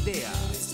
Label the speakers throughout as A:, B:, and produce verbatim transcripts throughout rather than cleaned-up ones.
A: ideas.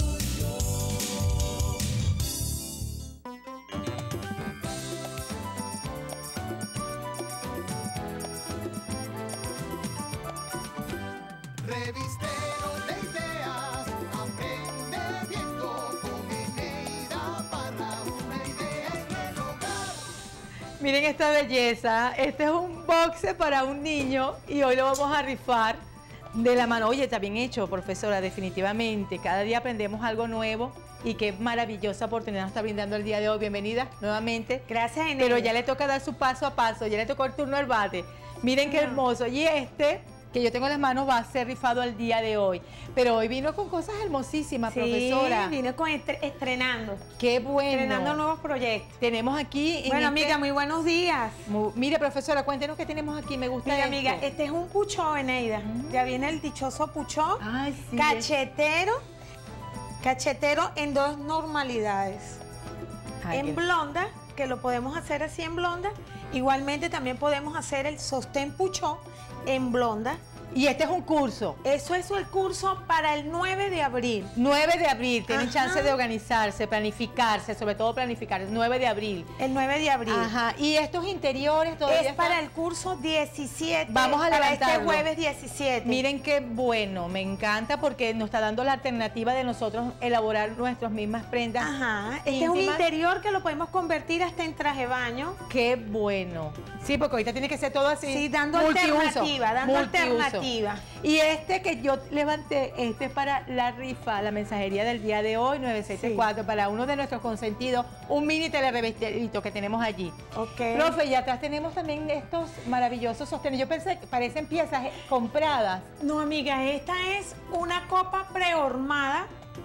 B: Revistero de ideas, aprende viendo con Eneida Parra, una idea en el hogar.
C: Miren esta belleza, este es un boxe para un niño y hoy lo vamos a rifar de la mano. Oye, está bien hecho, profesora, definitivamente. Cada día aprendemos algo nuevo y qué maravillosa oportunidad nos está brindando el día de hoy. Bienvenida nuevamente.
D: Gracias, Eneida.
C: Pero ya le toca dar su paso a paso, ya le tocó el turno al bate. Miren qué hermoso. Y este que yo tengo en las manos va a ser rifado el día de hoy. Pero hoy vino con cosas hermosísimas,
D: Sí,
C: profesora.
D: vino con estre- estrenando.
C: Qué bueno.
D: Estrenando nuevos proyectos.
C: Tenemos aquí... en
D: Bueno,
C: este-
D: amiga, muy buenos días.
C: Mu- Mire, profesora, cuéntenos qué tenemos aquí. Me gusta
D: Mira,
C: esto.
D: amiga, este es un puchó, Eneida. Ya viene el dichoso puchó.
C: Ay, sí.
D: Cachetero. Cachetero en dos normalidades.
C: Ay,
D: en
C: qué-
D: blonda, que lo podemos hacer así en blonda. Igualmente también podemos hacer el sostén puchó en blonda.
C: Y este es un curso.
D: Eso es el curso para el nueve de abril.
C: nueve de abril, tienen
D: Ajá.
C: chance de organizarse, planificarse, sobre todo planificar, nueve de abril.
D: El nueve de abril.
C: Ajá, y estos interiores todavía
D: Es para
C: están-
D: el curso diecisiete.
C: Vamos a
D: para este
C: levantarlo.
D: jueves diecisiete.
C: Miren qué bueno, me encanta porque nos está dando la alternativa de nosotros elaborar nuestras mismas prendas.
D: Ajá. Este es un
C: íntimas.
D: interior que lo podemos convertir hasta en traje baño.
C: Qué bueno. Sí, porque ahorita tiene que ser todo así.
D: Sí, dando
C: multiuso,
D: alternativa, dando
C: multiuso.
D: alternativa.
C: Y este que yo levanté, este es para la rifa, la mensajería del día de hoy, nueve siete cuatro,
D: Sí.
C: para uno de nuestros consentidos, un mini telerevistito que tenemos allí.
D: Ok.
C: Profe, y atrás tenemos también estos maravillosos sostenes. Yo pensé que parecen piezas eh, compradas.
D: No, amiga, esta es una copa prehormada,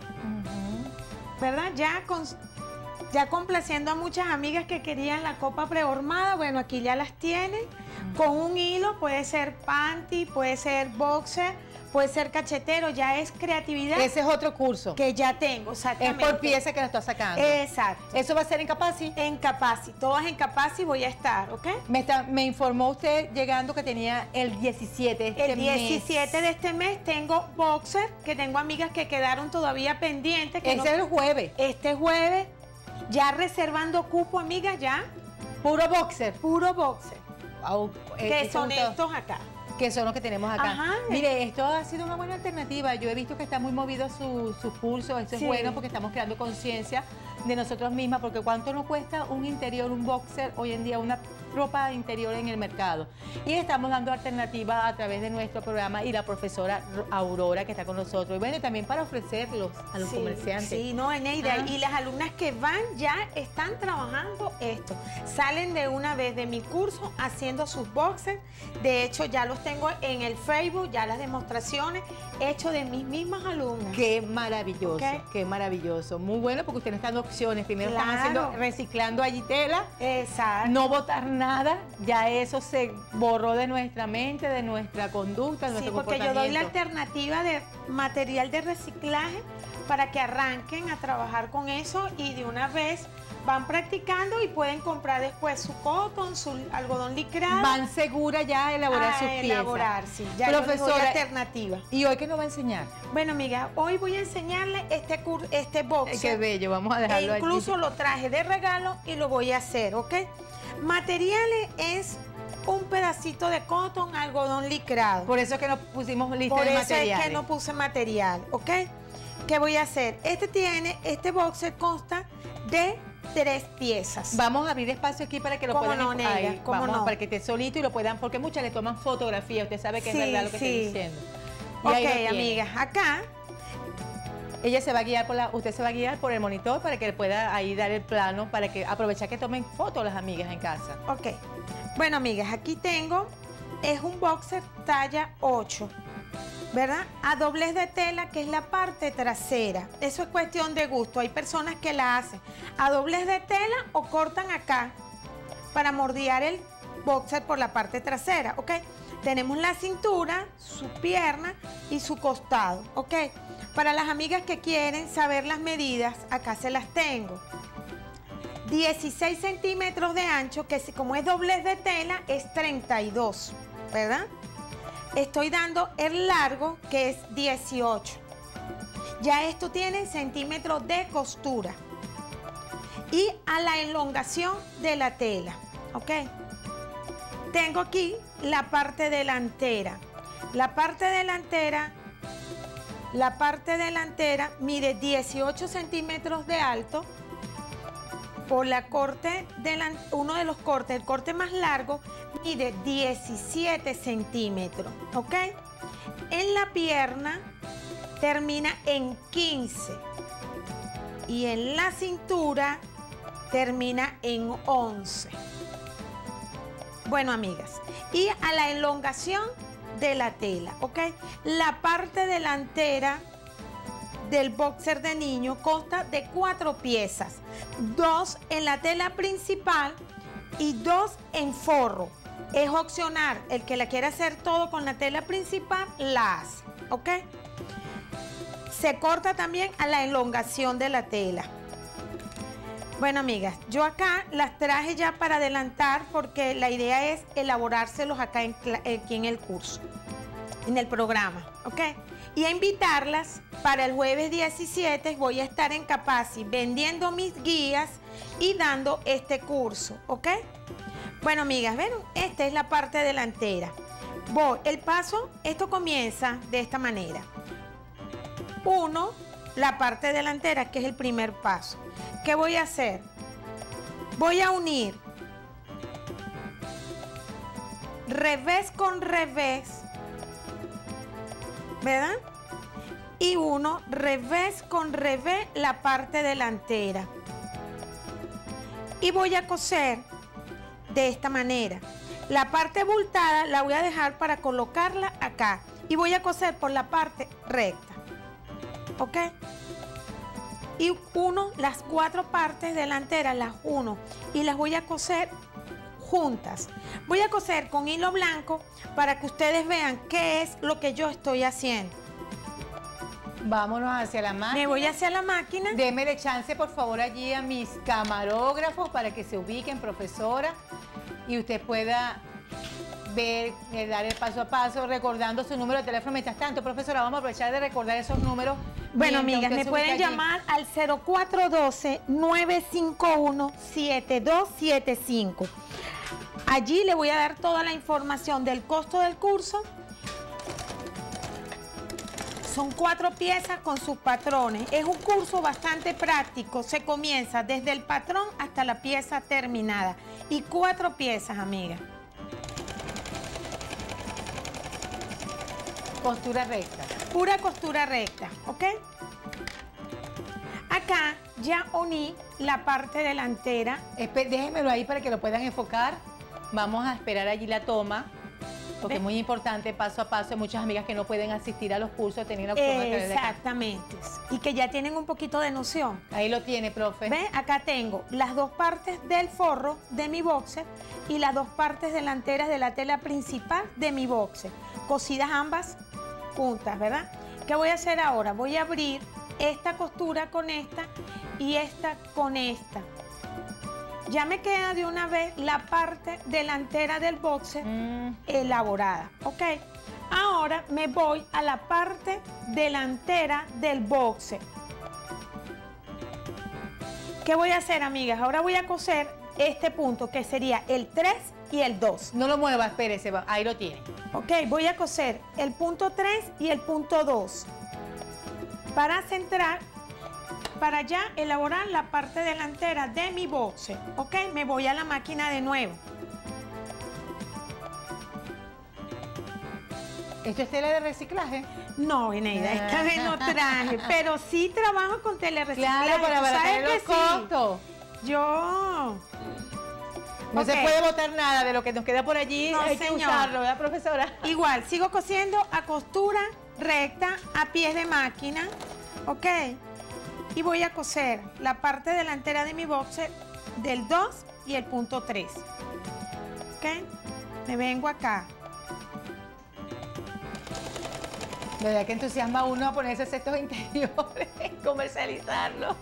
D: ¿verdad? Ya con, ya complaciendo a muchas amigas que querían la copa prehormada. Bueno, aquí ya las tienen. Con un hilo, puede ser panty, puede ser boxer, puede ser cachetero. Ya es creatividad
C: Ese es otro curso.
D: que ya tengo,
C: Es
D: exactamente.
C: por pieza que lo está sacando.
D: Exacto.
C: Eso va a ser en Capacity.
D: En Capacity, todas en Capacity voy a estar, ¿ok?
C: Me, está- me informó usted llegando que tenía el diecisiete. Este
D: El diecisiete de este mes tengo boxer, que tengo amigas que quedaron todavía pendientes. Que
C: Ese
D: no-
C: es el jueves.
D: Este jueves, ya reservando cupo, amigas, ya,
C: Puro boxer.
D: puro boxer,
C: Au, eh,
D: que
C: eh,
D: son
C: todo-
D: estos acá.
C: Que son los que tenemos acá.
D: Ajá.
C: Mire, esto ha sido una buena alternativa. Yo he visto que está muy movido su, su pulso. Eso
D: Sí.
C: es bueno porque estamos creando conciencia de nosotros mismas. Porque ¿cuánto nos cuesta un interior, un boxer, hoy en día, una ropa interior en el mercado? Y estamos dando alternativas a través de nuestro programa y la profesora Aurora que está con nosotros. Y bueno, también para ofrecerlos a los
D: Sí,
C: comerciantes.
D: Sí, no, Eneida.
C: Ah.
D: Y las alumnas que van ya están trabajando esto. Salen de una vez de mi curso haciendo sus boxes. De hecho, ya los tengo en el Facebook, ya las demostraciones hechos de mis mismas alumnas.
C: Qué maravilloso,
D: Ok.
C: qué maravilloso. Muy bueno porque ustedes están dando opciones. Primero están
D: Claro.
C: haciendo, reciclando allí tela.
D: Exacto.
C: No botar nada, ya eso se borró de nuestra mente, de nuestra conducta, de
D: Sí,
C: nuestro
D: porque yo doy la
C: comportamiento.
D: alternativa de material de reciclaje para que arranquen a trabajar con eso y de una vez van practicando y pueden comprar después su cotton, su algodón licrado.
C: Van segura ya a elaborar
D: a
C: sus piezas.
D: elaborar, sí. Ya yo les doy
C: Profesora,
D: alternativa.
C: ¿y hoy qué nos va a enseñar?
D: Bueno, amiga, hoy voy a enseñarle este curso, este
C: Ay,
D: boxer.
C: qué bello, vamos a
D: E
C: dejarlo
D: incluso
C: allí.
D: lo traje de regalo y lo voy a hacer, ¿ok? Materiales es un pedacito de cotton, algodón licrado.
C: Por eso es que nos pusimos lista
D: Por
C: de
D: eso
C: materiales.
D: es que no puse material, ¿ok? ¿Qué voy a hacer? Este tiene, este boxer consta de tres piezas.
C: Vamos a abrir espacio aquí para que lo
D: ¿Cómo
C: puedan
D: no,
C: ahí,
D: Neida? ¿Cómo
C: vamos,
D: no?
C: para que esté solito y lo puedan, porque muchas le toman fotografía, usted sabe que
D: Sí,
C: es verdad lo que
D: sí.
C: estoy diciendo. Y
D: Ok,
C: ahí lo tiene.
D: amigas, acá,
C: Ella se va a guiar por la, usted se va a guiar por el monitor para que pueda ahí dar el plano, para que aprovechar que tomen fotos las amigas en casa.
D: ok. Bueno, amigas, aquí tengo, es un boxer talla ocho, ¿verdad? A doblez de tela, que es la parte trasera. Eso es cuestión de gusto. Hay personas que la hacen a doblez de tela o cortan acá para mordear el boxer por la parte trasera, ¿ok? Tenemos la cintura, su pierna y su costado, ¿ok? Para las amigas que quieren saber las medidas, acá se las tengo. dieciséis centímetros de ancho, que como es doblez de tela, es treinta y dos, ¿verdad? Estoy dando el largo, que es dieciocho. Ya esto tiene centímetros de costura. Y a la elongación de la tela, ¿ok? Tengo aquí la parte delantera. La parte delantera, la parte delantera mide dieciocho centímetros de alto. Por la corte, delan- uno de los cortes, el corte más largo, mide diecisiete centímetros, ¿ok? En la pierna termina en quince y en la cintura termina en once. Bueno, amigas, y a la elongación de la tela, ¿ok? La parte delantera del boxer de niño consta de cuatro piezas, dos en la tela principal y dos en forro. Es opcional, el que la quiera hacer todo con la tela principal, la hace, ¿ok? Se corta también a la elongación de la tela. Bueno, amigas, yo acá las traje ya para adelantar porque la idea es elaborárselos acá en, aquí en el curso, en el programa, ¿ok? Y a invitarlas para el jueves diecisiete, voy a estar en Capaci vendiendo mis guías y dando este curso, ¿ok? Bueno, amigas, ven, esta es la parte delantera. Voy, el paso, esto comienza de esta manera. Uno, la parte delantera, que es el primer paso. ¿Qué voy a hacer? Voy a unir revés con revés, ¿verdad? Y uno revés con revés la parte delantera. Y voy a coser de esta manera. La parte abultada la voy a dejar para colocarla acá. Y voy a coser por la parte recta. ¿Ok? Y uno, las cuatro partes delanteras las uno y las voy a coser juntas. Voy a coser con hilo blanco para que ustedes vean qué es lo que yo estoy haciendo.
C: Vámonos hacia la máquina.
D: Me voy hacia la máquina.
C: Démele chance, por favor, allí a mis camarógrafos para que se ubiquen, profesora, y usted pueda ver, eh, dar el paso a paso, recordando su número de teléfono. Mientras tanto, profesora, vamos a aprovechar de recordar esos números.
D: Bueno,
C: mientras
D: amigas,
C: usted
D: me
C: se
D: pueden
C: ubica allí.
D: llamar al cero cuatro uno dos, nueve cinco uno, siete dos siete cinco. Allí le voy a dar toda la información del costo del curso. Son cuatro piezas con sus patrones. Es un curso bastante práctico. Se comienza desde el patrón hasta la pieza terminada. Y cuatro piezas, amigas.
C: Costura recta.
D: Pura costura recta, ¿ok? Acá ya uní la parte delantera.
C: Espe- Déjenmelo ahí para que lo puedan enfocar. Vamos a esperar allí la toma, porque
D: ¿Ve?
C: es muy importante, paso a paso. Hay muchas amigas que no pueden asistir a los cursos, tener la opción de tener de acá.
D: Exactamente. Y que ya tienen un poquito de noción.
C: Ahí lo tiene, profe.
D: ¿Ve? Acá tengo las dos partes del forro de mi boxer y las dos partes delanteras de la tela principal de mi boxer. Cosidas ambas juntas, ¿verdad? ¿Qué voy a hacer ahora? Voy a abrir esta costura con esta y esta con esta. Ya me queda de una vez la parte delantera del boxer
C: Mm.
D: elaborada, ¿ok? Ahora me voy a la parte delantera del boxer. ¿Qué voy a hacer, amigas? Ahora voy a coser este punto, que sería el tres y el dos.
C: No lo mueva, espérese, va- ahí lo tiene.
D: Ok, voy a coser el punto tres y el punto dos para centrar, para ya elaborar la parte delantera de mi boxer. Ok, me voy a la máquina de nuevo.
C: ¿Esto es tela de reciclaje?
D: No, Eneida, esta vez no traje, pero sí trabajo con telerreciclaje.
C: Claro, para
D: ¿tú sabes
C: abaratar los
D: que sí?
C: costos.
D: Yo...
C: No
D: Ok.
C: se puede botar nada de lo que nos queda por allí.
D: No,
C: hay que
D: señor.
C: usarlo, ¿verdad, profesora?
D: Igual, sigo cosiendo a costura recta, a pies de máquina, ¿ok? Y voy a coser la parte delantera de mi boxer del dos y el punto tres, ¿ok? Me vengo acá.
C: De verdad que entusiasma a uno a ponerse estos interiores, comercializarlo.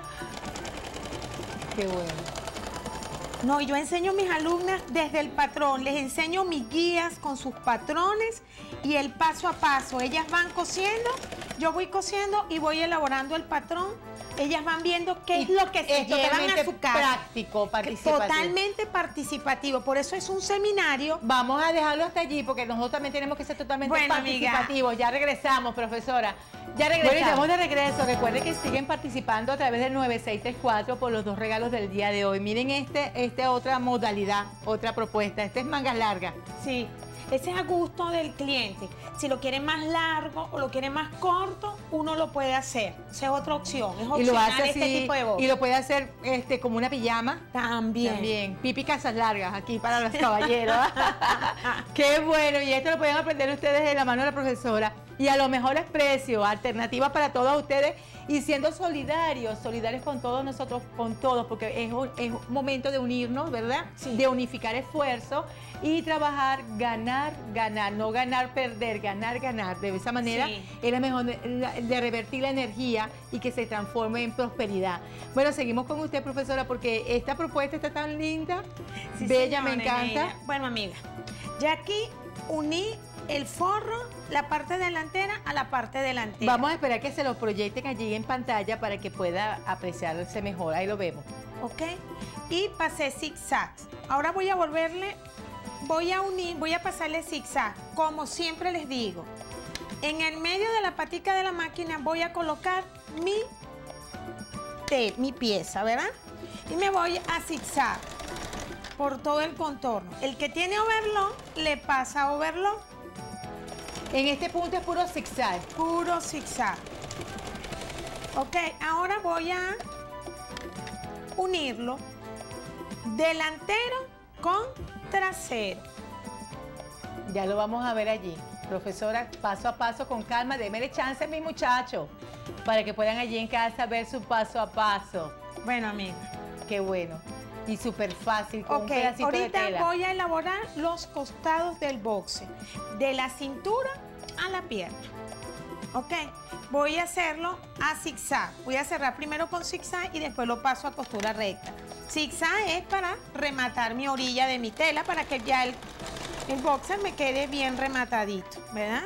C: Qué bueno.
D: No, yo enseño a mis alumnas desde el patrón, les enseño mis guías con sus patrones y el paso a paso. Ellas van cosiendo Yo voy cosiendo y voy elaborando el patrón. Ellas van viendo qué es
C: Y
D: lo que se
C: es
D: llevan
C: totalmente
D: a su casa.
C: práctico, participativo.
D: Totalmente participativo. Por eso es un seminario.
C: Vamos a dejarlo hasta allí porque nosotros también tenemos que ser totalmente
D: Bueno, amiga.
C: participativos. Ya regresamos, profesora. Ya regresamos. Bueno, y estamos de regreso. Recuerden que siguen participando a través del nueve seis tres cuatro por los dos regalos del día de hoy. Miren este, esta otra modalidad, otra propuesta. Este es mangas largas.
D: Sí. Ese es a gusto del cliente. Si lo quiere más largo o lo quiere más corto, uno lo puede hacer. Esa es otra opción. Es
C: Y
D: opcional
C: lo hace así,
D: este tipo de box.
C: y lo puede hacer este, como una pijama.
D: También.
C: También. Pipi casas largas aquí para los caballeros. Qué bueno. Y esto lo pueden aprender ustedes de la mano de la profesora. Y a los mejores precios, alternativas para todos ustedes. Y siendo solidarios, solidarios con todos nosotros, con todos, porque es un, es un momento de unirnos, ¿verdad?
D: Sí.
C: De unificar esfuerzos y trabajar, ganar, ganar, no ganar, perder, ganar, ganar. De esa manera
D: Sí.
C: es la mejor de, de revertir la energía y que se transforme en prosperidad. Bueno, seguimos con usted, profesora, porque esta propuesta está tan linda,
D: Sí,
C: bella, me
D: señora
C: encanta.
D: Eneida. Bueno, amiga, ya aquí uní el forro, la parte delantera a la parte delantera.
C: Vamos a esperar que se lo proyecten allí en pantalla para que pueda apreciarse mejor. Ahí lo vemos.
D: ¿Ok? Y pasé zigzags. Ahora voy a volverle, voy a unir, voy a pasarle zigzag, como siempre les digo. En el medio de la patica de la máquina voy a colocar mi, te- mi pieza, ¿verdad? Y me voy a zigzag por todo el contorno. El que tiene overlock, le pasa overlock.
C: En este punto es puro zigzag.
D: Puro zigzag. Ok, ahora voy a unirlo delantero con trasero.
C: Ya lo vamos a ver allí. Profesora, paso a paso, con calma, démele chance a mis muchachos para que puedan allí en casa ver su paso a paso.
D: Bueno, amiga.
C: Qué bueno. Y súper fácil, con
D: Ok,
C: un pedacito de
D: ahorita
C: tela.
D: voy a elaborar los costados del boxe, de la cintura a la pierna. Ok, voy a hacerlo a zigzag. Voy a cerrar primero con zigzag y después lo paso a costura recta. Zigzag es para rematar mi orilla de mi tela para que ya el, el boxer me quede bien rematadito, ¿verdad?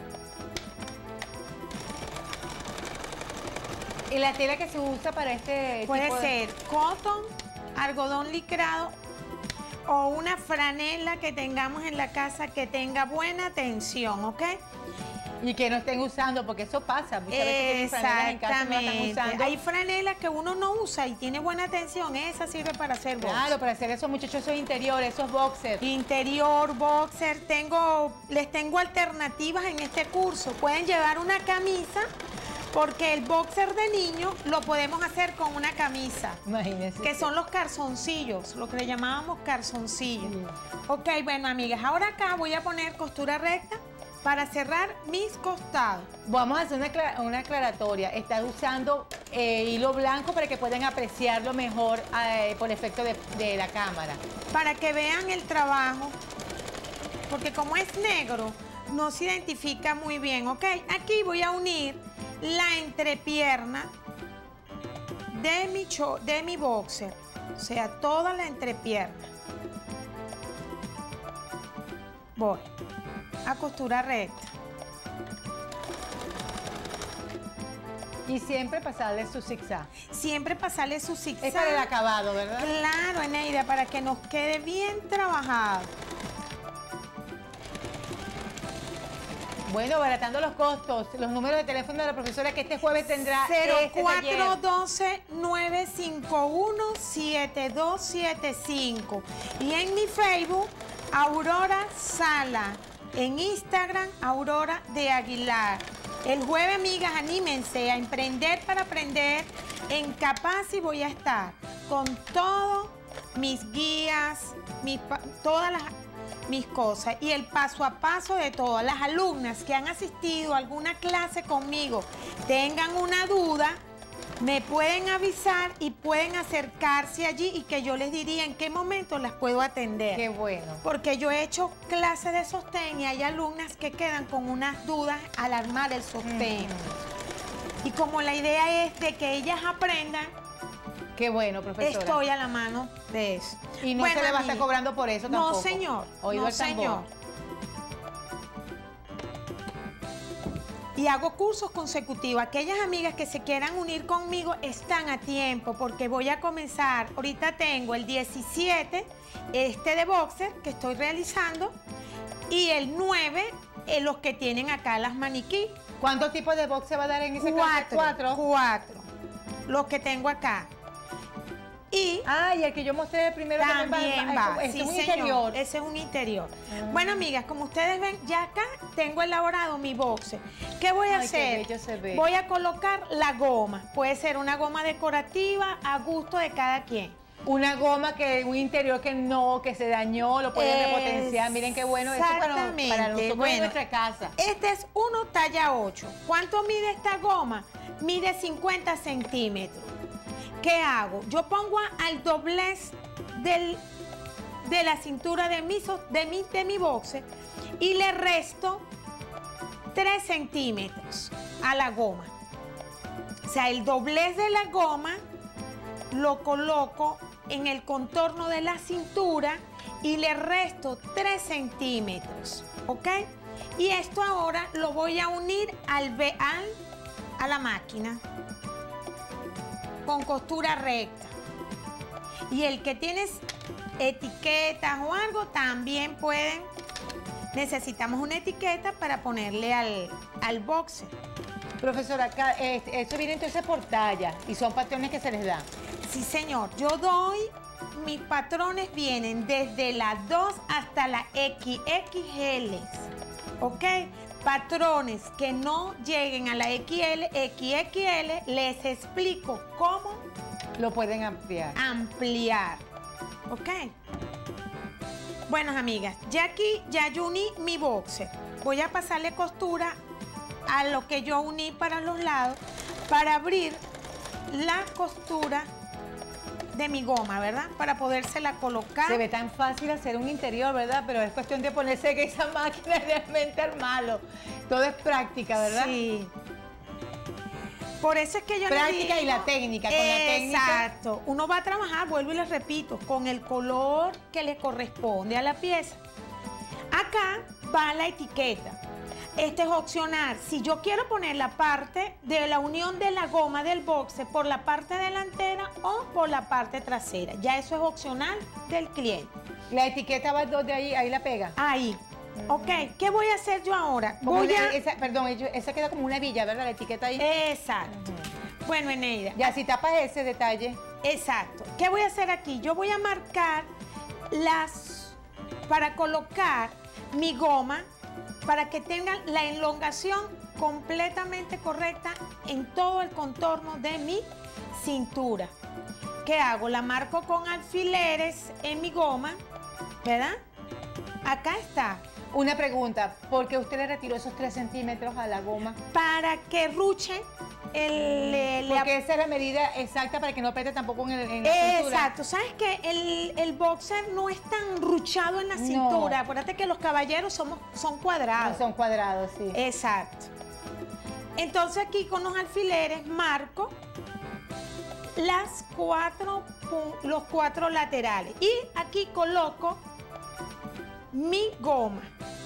C: ¿Y la tela que se usa para este
D: Puede
C: tipo de-
D: ser cotton, algodón licrado o una franela que tengamos en la casa que tenga buena tensión, ¿ok?
C: Y que no estén usando, porque eso pasa. Muchas veces tienen franelas en casa y no la están
D: Exactamente.
C: usando.
D: Hay franelas que uno no usa y tiene buena tensión. Esa sirve para hacer boxer.
C: Claro, para hacer esos muchachos, esos interiores, esos boxers.
D: Interior, boxer. Tengo, les tengo alternativas en este curso. Pueden llevar una camisa porque el boxer de niño lo podemos hacer con una camisa.
C: Imagínense.
D: Que son los calzoncillos, lo que le llamábamos calzoncillos. Ok, bueno, amigas, ahora acá voy a poner costura recta para cerrar mis costados.
C: Vamos a hacer una, acla- una aclaratoria. Estás usando eh, hilo blanco para que puedan apreciarlo mejor eh, por efecto de, de la cámara.
D: Para que vean el trabajo, porque como es negro, no se identifica muy bien, ¿ok? Aquí voy a unir la entrepierna de mi, cho- de mi boxer, o sea, toda la entrepierna. Voy a costura recta.
C: Y siempre pasarle su zigzag.
D: Siempre pasarle su zigzag.
C: Es para el acabado, ¿verdad?
D: Claro, Eneida, para que nos quede bien trabajado.
C: Bueno, baratando los costos, los números de teléfono de la profesora que este jueves tendrá
D: cero
C: este
D: cuatro
C: taller.
D: doce, nueve cinco uno, siete dos siete cinco. Y en mi Facebook, Aurora Sala. En Instagram, Aurora de Aguilar. El jueves, amigas, anímense a emprender para aprender. En Capaz y voy a estar con todos mis guías, mis, pa- todas las mis cosas y el paso a paso de todas las alumnas que han asistido a alguna clase conmigo tengan una duda, me pueden avisar y pueden acercarse allí y que yo les diría en qué momento las puedo atender.
C: Qué bueno.
D: Porque yo he hecho clases de sostén y hay alumnas que quedan con unas dudas al armar el sostén. Y como la idea es de que ellas aprendan,
C: Qué bueno, profesora.
D: estoy a la mano de eso.
C: Y no
D: Bueno,
C: se le va a estar
D: amiga.
C: cobrando por eso
D: No,
C: tampoco.
D: señor.
C: Oído
D: No,
C: el tambor.
D: señor. y hago cursos consecutivos. Aquellas amigas que se quieran unir conmigo están a tiempo porque voy a comenzar. Ahorita tengo el diecisiete, este de boxer que estoy realizando, y el nueve, eh, los que tienen acá las maniquí.
C: ¿Cuántos tipos de box se va a dar en ese caso?
D: Cuatro.
C: Cuatro.
D: Cuatro. Los que tengo acá. Y
C: Ah, y el que yo mostré primero
D: también va.
C: Este
D: Sí,
C: es un
D: señor,
C: interior.
D: ese es un interior.
C: Ah.
D: Bueno, amigas, como ustedes ven, ya acá tengo elaborado mi boxer. ¿Qué voy a
C: Ay, qué
D: hacer?
C: bello se ve.
D: Voy a colocar la goma. Puede ser una goma decorativa a gusto de cada quien.
C: Una goma que, un interior que no, que se dañó, lo pueden repotenciar. Miren qué bueno eso para, para
D: Exactamente.
C: nosotros
D: Bueno,
C: en nuestra casa.
D: Este es uno talla ocho. ¿Cuánto mide esta goma? Mide cincuenta centímetros. ¿Qué hago? Yo pongo al doblez del, de la cintura de mi, so- de mi, de mi boxer y le resto tres centímetros a la goma. O sea, el doblez de la goma lo coloco en el contorno de la cintura y le resto tres centímetros, ¿ok? Y esto ahora lo voy a unir al, ve- al a la máquina con costura recta. Y el que tienes etiquetas o algo, también pueden, necesitamos una etiqueta para ponerle al, al boxer.
C: Profesora, acá, eh, esto viene entonces por talla y son patrones que se les dan.
D: Sí, señor. Yo doy, mis patrones vienen desde la dos hasta la equis equis ele. ¿Ok? Patrones que no lleguen a la equis ele, equis equis ele, les explico cómo
C: Lo pueden ampliar.
D: ampliar. ¿Ok? Bueno, amigas, ya aquí ya yo uní mi boxer. Voy a pasarle costura a lo que yo uní para los lados para abrir la costura de mi goma, ¿verdad? Para podérsela colocar.
C: Se ve tan fácil hacer un interior, ¿verdad? Pero es cuestión de ponerse que esa máquina es realmente armarlo. Todo es práctica, ¿verdad?
D: Sí. Por eso es que yo les
C: Práctica y
D: digo-
C: la técnica, con la técnica.
D: Exacto. Uno va a trabajar, vuelvo y les repito, con el color que le corresponde a la pieza. Acá va la etiqueta. Este es opcional. Si yo quiero poner la parte de la unión de la goma del boxe por la parte delantera o por la parte trasera, ya eso es opcional del cliente.
C: La etiqueta va donde ahí, ahí la pega.
D: Ahí. Ok, ¿qué voy a hacer yo ahora?
C: Como
D: Voy
C: una-
D: a...
C: esa, perdón, ello- esa queda como una villa, ¿verdad? La etiqueta ahí.
D: Exacto. Bueno, Eneida.
C: Ya, si tapas ese detalle.
D: Exacto. ¿Qué voy a hacer aquí? Yo voy a marcar las... para colocar mi goma para que tengan la elongación completamente correcta en todo el contorno de mi cintura. ¿Qué hago? La marco con alfileres en mi goma, ¿verdad? Acá está.
C: Una pregunta, ¿por qué usted le retiró esos tres centímetros a la goma?
D: Para que ruche el... el-
C: Porque esa es la medida exacta para que no apriete tampoco en, el, en la cintura.
D: Exacto, ¿sabes qué? El, el boxer no es tan ruchado en la
C: No.
D: cintura. Acuérdate que los caballeros somos, son cuadrados.
C: No son cuadrados, sí.
D: Exacto. Entonces aquí con los alfileres marco las cuatro, pu- los cuatro laterales. Y aquí coloco mi goma.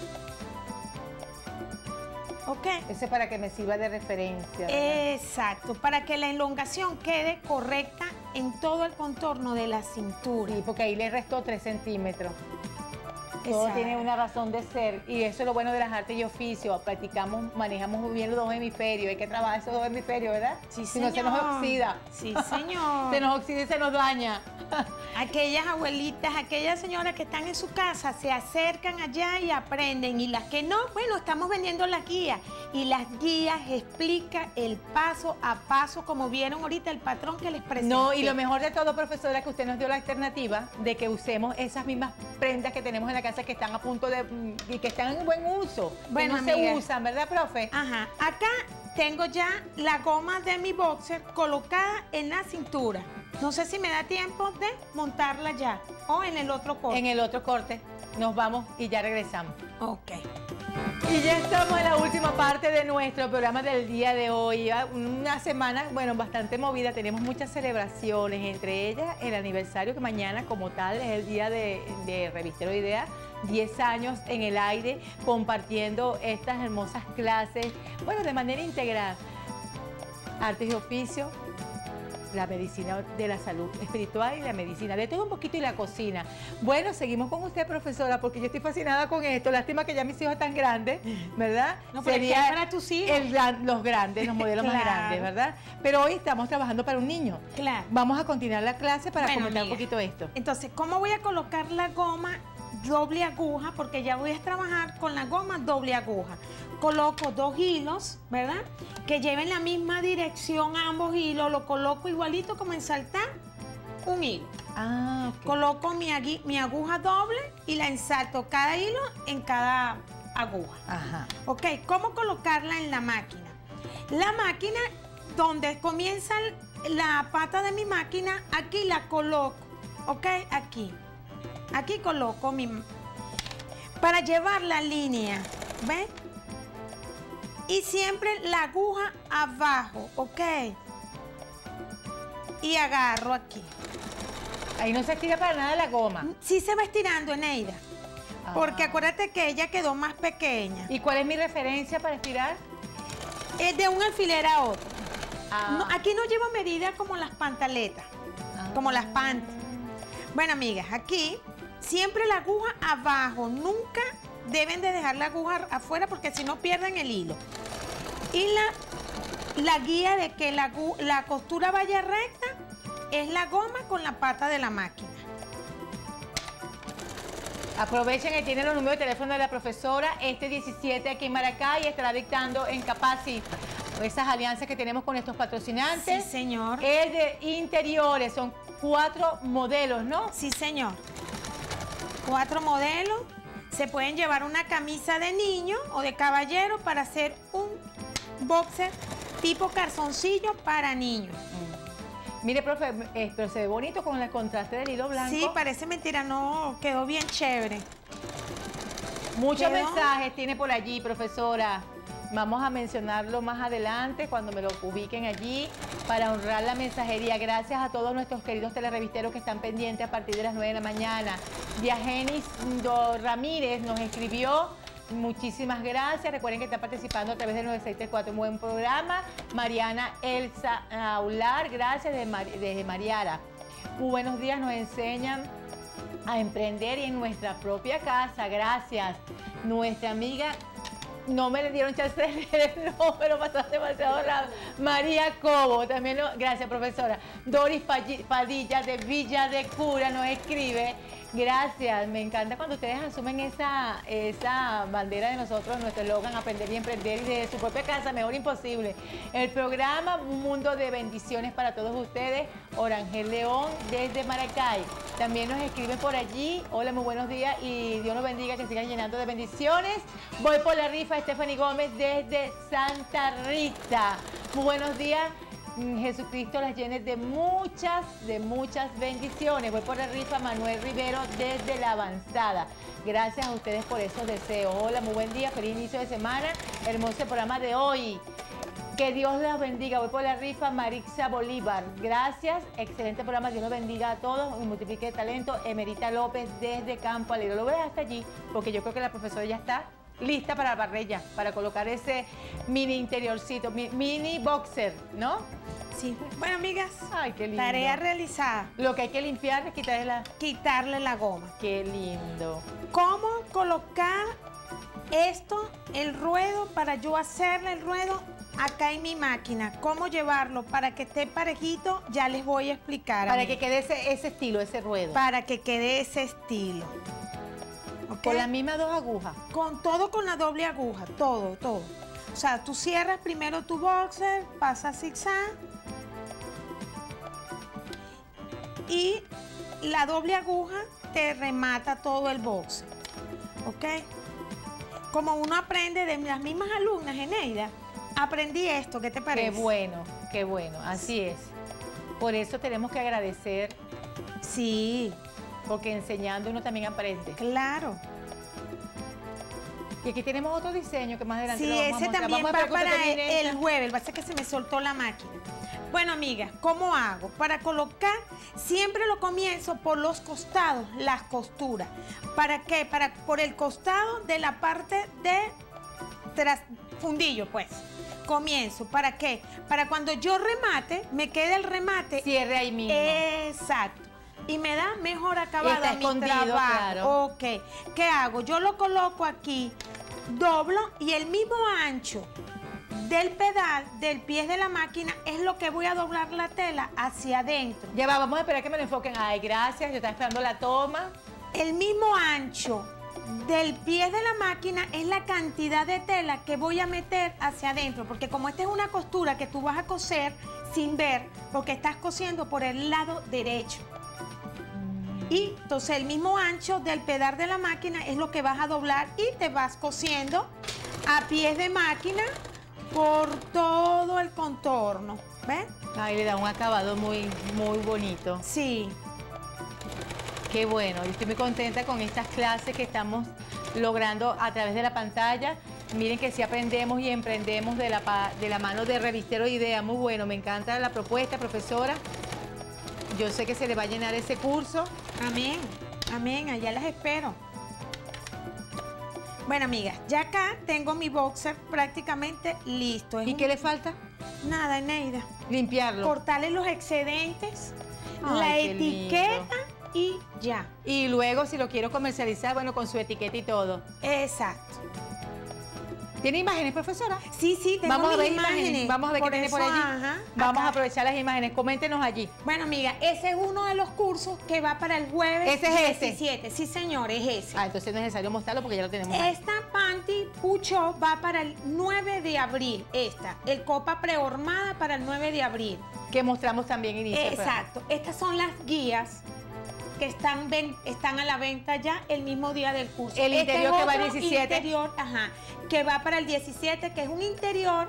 D: ¿Ok?
C: Ese es para que me sirva de referencia. ¿verdad?
D: Exacto, para que la elongación quede correcta en todo el contorno de la cintura.
C: Sí, porque ahí le restó tres centímetros. Todo
D: Exacto.
C: tiene una razón de ser y eso es lo bueno de las artes y oficios. Practicamos, manejamos muy bien los dos hemisferios. Hay que trabajar esos dos hemisferios, ¿verdad?
D: Sí,
C: Si no se nos
D: señor.
C: oxida.
D: Sí, señor.
C: Se nos oxida y se nos daña.
D: Aquellas abuelitas, aquellas señoras que están en su casa se acercan allá y aprenden. Y las que no, bueno, estamos vendiendo las guías. Y las guías explican el paso a paso, como vieron ahorita el patrón que les presenté.
C: No, y lo mejor de todo, profesora, que usted nos dio la alternativa de que usemos esas mismas prendas que tenemos en la casa que están a punto de mm, y que están en buen uso.
D: Bueno,
C: que no
D: amiga.
C: se usan, ¿verdad, profe?
D: Ajá, acá tengo ya la goma de mi boxer colocada en la cintura. No sé si me da tiempo de montarla ya o en el otro corte.
C: En el otro corte nos vamos y ya regresamos.
D: Ok.
C: Y ya estamos en la última parte de nuestro programa del día de hoy. Una semana, bueno, bastante movida. Tenemos muchas celebraciones, entre ellas el aniversario que mañana como tal es el día de, de Revistero Idea. diez años en el aire compartiendo estas hermosas clases, bueno, de manera integral. Artes y oficio, la medicina de la salud espiritual y la medicina, de todo un poquito y la cocina. Bueno, seguimos con usted, profesora, porque yo estoy fascinada con esto. Lástima que ya mis hijos están grandes, ¿verdad?
D: No, pero
C: Sería
D: es que para tus hijos.
C: el gran- los grandes, los modelos más
D: Claro.
C: grandes, ¿verdad? Pero hoy estamos trabajando para un niño.
D: Claro.
C: Vamos a continuar la clase para
D: Bueno,
C: comentar
D: amiga,
C: un poquito esto.
D: Entonces, ¿cómo voy a colocar la goma doble aguja? Porque ya voy a trabajar con la goma doble aguja. Coloco dos hilos, ¿verdad? Que lleven la misma dirección ambos hilos. Lo coloco igualito como en saltar un hilo.
C: Ah, ok.
D: Coloco mi, agui- mi aguja doble y la ensalto cada hilo en cada aguja.
C: Ajá.
D: Ok, ¿cómo colocarla en la máquina? La máquina, donde comienza la pata de mi máquina, aquí la coloco, ok, aquí. Aquí coloco mi... Para llevar la línea, ¿ven? Y siempre la aguja abajo, ok. Y agarro aquí.
C: Ahí no se estira para nada la goma.
D: Sí se va estirando, Eneida. Porque
C: Ah.
D: acuérdate que ella quedó más pequeña.
C: ¿Y cuál es mi referencia para estirar?
D: Es de un alfiler a otro.
C: Ah.
D: No, aquí no llevo medida como las pantaletas,
C: Ah.
D: como las pantas. Bueno, amigas, aquí siempre la aguja abajo. Nunca deben de dejar la aguja afuera porque si no pierden el hilo. Y la, la guía de que la, agu- la costura vaya recta es la goma con la pata de la máquina.
C: Aprovechen que tienen los números de teléfono de la profesora. Este diecisiete aquí en Maracay estará dictando en Capacit esas alianzas que tenemos con estos patrocinantes.
D: Sí, señor.
C: Es de interiores, son cuatro modelos, ¿no?
D: Sí, señor. Cuatro modelos. Se pueden llevar una camisa de niño o de caballero para hacer un boxer tipo calzoncillo para niños.
C: Mire, profe, eh, pero se ve bonito con el contraste del hilo blanco.
D: Sí, parece mentira, no, quedó bien chévere.
C: Muchos
D: quedó-
C: mensajes tiene por allí, profesora. Vamos a mencionarlo más adelante cuando me lo ubiquen allí para honrar la mensajería. Gracias a todos nuestros queridos telerevisteros que están pendientes a partir de las nueve de la mañana. Diagenis Do Ramírez nos escribió. Muchísimas gracias. Recuerden que está participando a través del nueve seis tres cuatro. Un buen programa. Mariana Elsa Aular, gracias de Mar- desde Mariara. Muy buenos días, nos enseñan a emprender y en nuestra propia casa. Gracias. Nuestra amiga, no me le dieron chance de leer el número, pasó demasiado rápido. María Cobo, también, lo- gracias profesora. Doris Palli- Padilla de Villa de Cura nos escribe. Gracias, me encanta cuando ustedes asumen esa, esa bandera de nosotros, nuestro eslogan, aprender y emprender y desde su propia casa, mejor imposible. El programa Un Mundo de Bendiciones para todos ustedes, Orangel León desde Maracay. También nos escriben por allí, hola, muy buenos días y Dios nos bendiga, que sigan llenando de bendiciones. Voy por la rifa, Stephanie Gómez desde Santa Rita. Muy buenos días. Jesucristo las llene de muchas, de muchas bendiciones. Voy por la rifa, Manuel Rivero desde La Avanzada. Gracias a ustedes por esos deseos. Hola, muy buen día, feliz inicio de semana. Hermoso programa de hoy. Que Dios las bendiga. Voy por la rifa, Marixa Bolívar. Gracias, excelente programa. Dios los bendiga a todos y multiplique el talento. Emerita López desde Campo Alegre. Lo voy a dejar hasta allí porque yo creo que la profesora ya está lista para la parrilla, para colocar ese mini interiorcito, mi- mini boxer, ¿no?
D: Sí. Bueno, amigas,
C: Ay, qué lindo.
D: tarea realizada.
C: Lo que hay que limpiar es quitarle la...
D: Quitarle la goma.
C: Qué lindo.
D: ¿Cómo colocar esto, el ruedo, para yo hacerle el ruedo acá en mi máquina? ¿Cómo llevarlo para que esté parejito? Ya les voy a explicar.
C: Para que
D: amigas.
C: quede ese, ese estilo, ese ruedo.
D: Para que quede ese estilo. ¿Ok?
C: Con las mismas dos agujas.
D: Con todo con la doble aguja, todo, todo. O sea, tú cierras primero tu boxer, pasas zigzag y la doble aguja te remata todo el boxer. ¿Ok? Como uno aprende de las mismas alumnas, Eneida, aprendí esto, ¿qué te parece?
C: Qué bueno, qué bueno, así es. Por eso tenemos que agradecer,
D: Sí,
C: porque enseñando uno también aprende.
D: claro.
C: Y aquí tenemos otro diseño que más adelante
D: Sí,
C: lo vamos a
D: ese
C: mostrar.
D: también
C: Vamos a
D: va
C: esperar que
D: para
C: usted termine
D: el
C: esta.
D: jueves. Lo que pasa es que se me soltó la máquina. Bueno, amigas, ¿cómo hago? Para colocar, siempre lo comienzo por los costados, las costuras. ¿Para qué? Para, por el costado de la parte de tras, fundillo, pues. Comienzo, ¿para qué? Para cuando yo remate, me quede el remate.
C: Cierre ahí mismo.
D: Exacto. Y me da mejor acabado
C: Está
D: a mi
C: escondido,
D: trabajo.
C: claro.
D: Ok. ¿Qué hago? Yo lo coloco aquí, doblo y el mismo ancho del pedal, del pie de la máquina, es lo que voy a doblar la tela hacia adentro.
C: Ya va, vamos a esperar que me lo enfoquen. Ay, gracias, yo estaba esperando la toma.
D: El mismo ancho del pie de la máquina es la cantidad de tela que voy a meter hacia adentro, porque como esta es una costura que tú vas a coser sin ver, porque estás cosiendo por el lado derecho. Y entonces el mismo ancho del pedal de la máquina es lo que vas a doblar y te vas cosiendo a pies de máquina por todo el contorno. ¿Ves?
C: Ay, le da un acabado muy, muy bonito.
D: Sí.
C: Qué bueno, yo estoy muy contenta con estas clases que estamos logrando a través de la pantalla. Miren que si aprendemos y emprendemos de la, pa- de la mano de Revistero de Ideas. Muy bueno, me encanta la propuesta, profesora. Yo sé que se le va a llenar ese curso.
D: Amén. Amén. Allá las espero. Bueno, amigas, ya acá tengo mi boxer prácticamente listo. Es
C: ¿Y
D: un-
C: qué le falta?
D: Nada, Eneida.
C: Limpiarlo.
D: Cortarle los excedentes,
C: Ay,
D: la
C: qué
D: etiqueta y ya.
C: Y luego, si lo quiero comercializar, bueno, con su etiqueta y todo.
D: Exacto.
C: ¿Tiene imágenes, profesora?
D: Sí, sí, tengo
C: Vamos a
D: mis
C: ver imágenes. Vamos a ver qué tiene por
D: eso,
C: allí.
D: ajá,
C: Vamos
D: acá.
C: a aprovechar las imágenes. Coméntenos allí.
D: Bueno, amiga, ese es uno de los cursos que va para el jueves
C: ¿Ese es ese?
D: diecisiete. Sí, señor, es ese.
C: Ah, entonces no es necesario mostrarlo porque ya lo tenemos. ahí.
D: Esta panty pucho va para el nueve de abril. Esta, el copa prehormada para el nueve de abril.
C: Que mostramos también inicio. del programa.
D: Exacto. Estas son las guías que están, ven- están a la venta ya el mismo día del curso.
C: El
D: Este
C: interior
D: es
C: que va al
D: otro
C: diecisiete.
D: Interior, ajá, que va para el diecisiete, que es un interior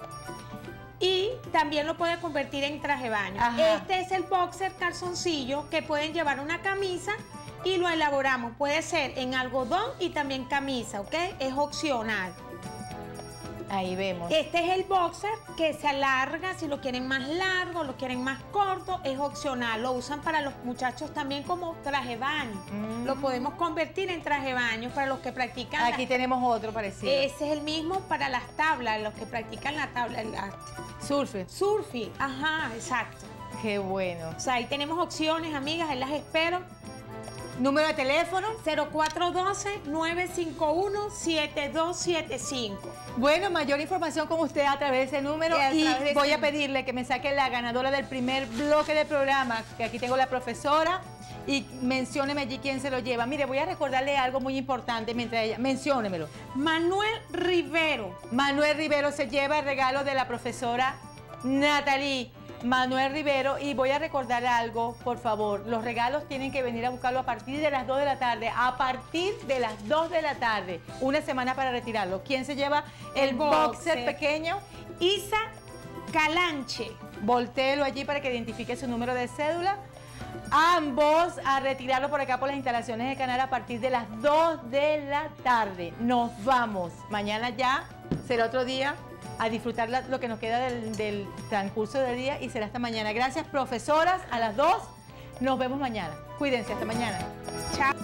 D: y también lo puede convertir en traje de baño.
C: Ajá.
D: Este es el boxer calzoncillo que pueden llevar una camisa y lo elaboramos. Puede ser en algodón y también camisa, ¿ok? Es opcional.
C: Ahí vemos.
D: Este es el boxer que se alarga, si lo quieren más largo, lo quieren más corto, es opcional. Lo usan para los muchachos también como traje de baño.
C: Mm.
D: Lo podemos convertir en traje de baño para los que practican.
C: Aquí
D: las-
C: tenemos otro parecido.
D: Ese es el mismo para las tablas, los que practican la tabla, la
C: Surfe.
D: surfing. Ajá, exacto.
C: Qué bueno.
D: O sea, ahí tenemos opciones, amigas, ahí las espero.
C: Número de teléfono.
D: cero cuatro uno dos, nueve cinco uno, siete dos siete cinco.
C: Bueno, mayor información con usted a través de ese número
D: Y a
C: y
D: través de
C: voy
D: ese-
C: a pedirle que me saque la ganadora del primer bloque del programa, que aquí tengo la profesora, y mencióneme allí quién se lo lleva. Mire, voy a recordarle algo muy importante mientras ella, menciónemelo.
D: Manuel Rivero.
C: Manuel Rivero se lleva el regalo de la profesora Natalie. Manuel Rivero, y voy a recordar algo, por favor, los regalos tienen que venir a buscarlo a partir de las dos de la tarde, a partir de las dos de la tarde, una semana para retirarlo. ¿Quién se lleva el,
D: El
C: boxer,
D: boxer.
C: pequeño?
D: Isa Calanche.
C: Voltéelo allí para que identifique su número de cédula. Ambos a retirarlo por acá por las instalaciones de Canal a partir de las dos de la tarde. Nos vamos. Mañana ya será otro día a disfrutar la- lo que nos queda del, del transcurso del día y será hasta mañana. Gracias, profesoras. A las dos nos vemos mañana. Cuídense, hasta mañana.
D: Chao.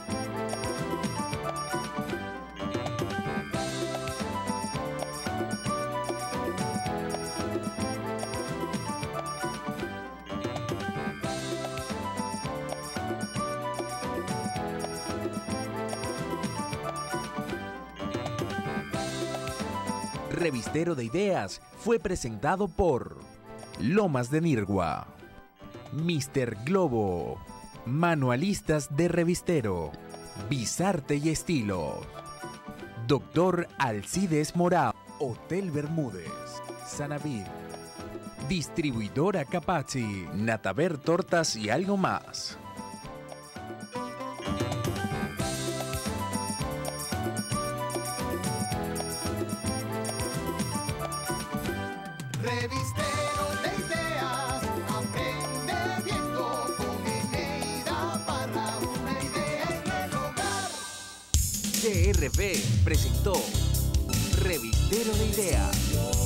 A: Revistero de Ideas fue presentado por Lomas de Nirgua, míster Globo, Manualistas de Revistero, Bizarte y Estilos, Doctor Alcides Morao, Hotel Bermúdez, Sanavid, Distribuidora Capazzi, Nataver Tortas y algo más.
B: Revistero de ideas, aprende viendo con Eneida Parra, una idea en el hogar.
A: T R V presentó Revistero de Ideas.